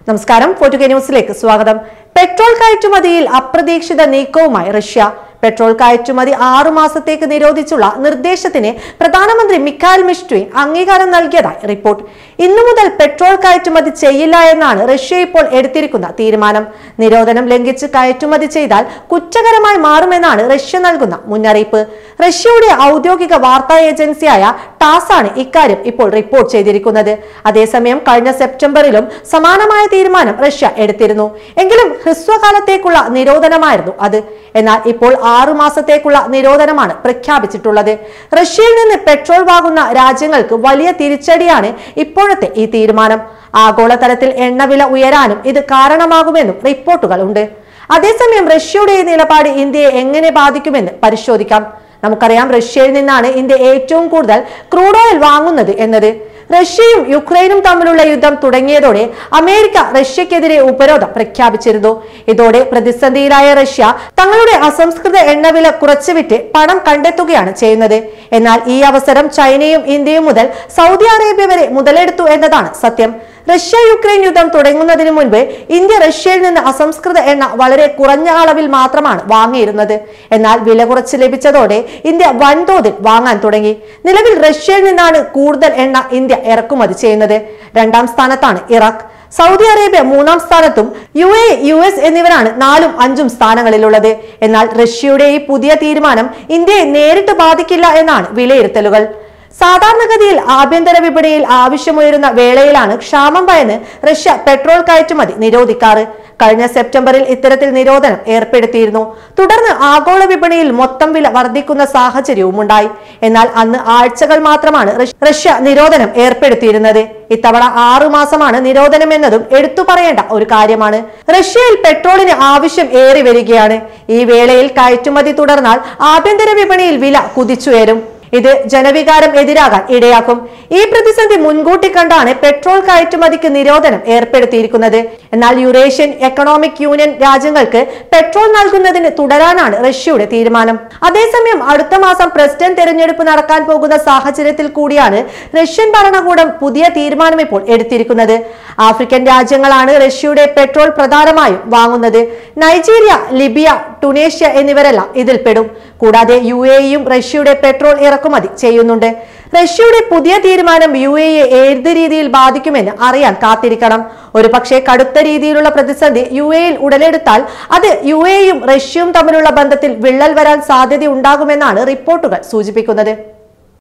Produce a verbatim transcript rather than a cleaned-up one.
നമസ്കാരം ഫോർട്ടുഗേ ന്യൂസിലേക്ക് സ്വാഗതം. പെട്രോൾ കയറ്റുമതിയിൽ അപ്രതീക്ഷിത നീക്കവുമായി റഷ്യ. പെട്രോൾ കയറ്റുമതി ആറു മാസത്തേക്ക് നിരോധിച്ചുള്ള നിർദ്ദേശത്തിന് പ്രധാനമന്ത്രി മിഖായിൽ മിഷ്ടിൻ അംഗീകാരം നൽകിയതായി റിപ്പോർട്ട്. ഇന്നു മുതൽ പെട്രോൾ കയറ്റുമതി ചെയ്യില്ല എന്നാണ് റഷ്യ ഇപ്പോൾ എടുത്തിരിക്കുന്ന തീരുമാനം. നിരോധനം ലംഘിച്ച് കയറ്റുമതി ചെയ്താൽ കുറ്റകരമായി മാറുമെന്നാണ് റഷ്യ നൽകുന്ന മുന്നറിയിപ്പ്. റഷ്യയുടെ ഔദ്യോഗിക വാർത്താ ഏജൻസിയായ ടാസ് ആണ് ഇക്കാര്യം ഇപ്പോൾ റിപ്പോർട്ട് ചെയ്തിരിക്കുന്നത്. അതേസമയം കഴിഞ്ഞ സെപ്റ്റംബറിലും സമാനമായ തീരുമാനം റഷ്യ എടുത്തിരുന്നു. എങ്കിലും ഹ്രസ്വകാലത്തേക്കുള്ള നിരോധനമായിരുന്നു അത്. എന്നാൽ ഇപ്പോൾ ആറു മാസത്തേക്കുള്ള നിരോധനമാണ് പ്രഖ്യാപിച്ചിട്ടുള്ളത്. റഷ്യയിൽ നിന്ന് പെട്രോൾ വാങ്ങുന്ന രാജ്യങ്ങൾക്ക് വലിയ തിരിച്ചടിയാണ് ഇപ്പോഴത്തെ ഈ തീരുമാനം. ആഗോളതലത്തിൽ എണ്ണവില ഉയരാനും ഇത് കാരണമാകുമെന്നും റിപ്പോർട്ടുകൾ ഉണ്ട്. അതേസമയം റഷ്യയുടെ നിലപാട് ഇന്ത്യയെ എങ്ങനെ ബാധിക്കുമെന്ന് പരിശോധിക്കാം. നമുക്കറിയാം, റഷ്യയിൽ നിന്നാണ് ഇന്ത്യ ഏറ്റവും കൂടുതൽ ക്രൂഡ് ഓയിൽ വാങ്ങുന്നത് എന്നത്. റഷ്യയും യുക്രൈനും തമ്മിലുള്ള യുദ്ധം തുടങ്ങിയതോടെ അമേരിക്ക റഷ്യക്കെതിരെ ഉപരോധം പ്രഖ്യാപിച്ചിരുന്നു. ഇതോടെ പ്രതിസന്ധിയിലായ റഷ്യ തങ്ങളുടെ അസംസ്കൃത എണ്ണവില കുറച്ചുവിറ്റ് പണം കണ്ടെത്തുകയാണ് ചെയ്യുന്നത്. എന്നാൽ ഈ അവസരം ചൈനയും ഇന്ത്യയും മുതൽ സൗദി അറേബ്യ വരെ മുതലെടുത്തു എന്നതാണ് സത്യം. റഷ്യ യുക്രൈൻ യുദ്ധം തുടങ്ങുന്നതിന് മുൻപ് ഇന്ത്യ റഷ്യയിൽ നിന്ന് അസംസ്കൃത എണ്ണ വളരെ കുറഞ്ഞ അളവിൽ മാത്രമാണ് വാങ്ങിയിരുന്നത്. എന്നാൽ വില കുറച്ച് ലഭിച്ചതോടെ ഇന്ത്യ വൻതോതിൽ വാങ്ങാൻ തുടങ്ങി. നിലവിൽ റഷ്യയിൽ നിന്നാണ് കൂടുതൽ എണ്ണ ഇന്ത്യ ഇറക്കുമതി ചെയ്യുന്നത്. രണ്ടാം സ്ഥാനത്താണ് ഇറാഖ്. സൗദി അറേബ്യ മൂന്നാം സ്ഥാനത്തും യു എ യു എസ് എന്നിവരാണ് നാലും അഞ്ചും സ്ഥാനങ്ങളിലുള്ളത്. എന്നാൽ റഷ്യയുടെ ഈ പുതിയ തീരുമാനം ഇന്ത്യയെ നേരിട്ട് ബാധിക്കില്ല എന്നാണ് വിലയിരുത്തലുകൾ. സാധാരണഗതിയിൽ ആഭ്യന്തര വിപണിയിൽ ആവശ്യമുയരുന്ന വേളയിലാണ് ക്ഷാമം ഭയന്ന് റഷ്യ പെട്രോൾ കയറ്റുമതി നിരോധിക്കാറ്. കഴിഞ്ഞ സെപ്റ്റംബറിൽ ഇത്തരത്തിൽ നിരോധനം ഏർപ്പെടുത്തിയിരുന്നു. തുടർന്ന് ആഗോള വിപണിയിൽ മൊത്തം വില വർദ്ധിക്കുന്ന സാഹചര്യവും ഉണ്ടായി. എന്നാൽ അന്ന് ആഴ്ചകൾ മാത്രമാണ് റഷ്യ നിരോധനം ഏർപ്പെടുത്തിയിരുന്നത്. ഇത്തവണ ആറു മാസമാണ് നിരോധനം എന്നതും എടുത്തു പറയേണ്ട ഒരു കാര്യമാണ്. റഷ്യയിൽ പെട്രോളിന് ആവശ്യം ഏറി വരികയാണ്. ഈ വേളയിൽ കയറ്റുമതി തുടർന്നാൽ ആഭ്യന്തര വിപണിയിൽ വില കുതിച്ചുയരും. ഇത് ജനവികാരം എതിരാകാൻ ഇടയാക്കും. ഈ പ്രതിസന്ധി മുൻകൂട്ടി കണ്ടാണ് പെട്രോൾ കയറ്റുമതിക്ക് നിരോധനം ഏർപ്പെടുത്തിയിരിക്കുന്നത്. എന്നാൽ യൂറേഷ്യൻ എക്കണോമിക് യൂണിയൻ രാജ്യങ്ങൾക്ക് പെട്രോൾ നൽകുന്നതിന് തുടരാനാണ് റഷ്യയുടെ തീരുമാനം. അതേസമയം അടുത്ത മാസം പ്രസിഡന്റ് തെരഞ്ഞെടുപ്പ് നടക്കാൻ പോകുന്ന സാഹചര്യത്തിൽ കൂടിയാണ് റഷ്യൻ ഭരണകൂടം പുതിയ തീരുമാനം ഇപ്പോൾ എടുത്തിരിക്കുന്നത്. ആഫ്രിക്കൻ രാജ്യങ്ങളാണ് റഷ്യയുടെ പെട്രോൾ പ്രധാനമായും വാങ്ങുന്നത്. നൈജീരിയ, ലിബിയ, ടുണേഷ്യ എന്നിവരെല്ലാം ഇതിൽപ്പെടും. കൂടാതെ യു എ ഇയും റഷ്യയുടെ പെട്രോൾ ഇറക്കുമതി ചെയ്യുന്നുണ്ട്. റഷ്യയുടെ പുതിയ തീരുമാനം യു എയെ ഏത് രീതിയിൽ ബാധിക്കുമെന്ന് അറിയാൻ കാത്തിരിക്കണം. ഒരു പക്ഷേ കടുത്ത രീതിയിലുള്ള പ്രതിസന്ധി യു എയിൽ ഉടലെടുത്താൽ അത് യു എയും റഷ്യയും തമ്മിലുള്ള ബന്ധത്തിൽ വിള്ളൽ വരാൻ സാധ്യതയുണ്ടാകുമെന്നാണ് റിപ്പോർട്ടുകൾ സൂചിപ്പിക്കുന്നത്.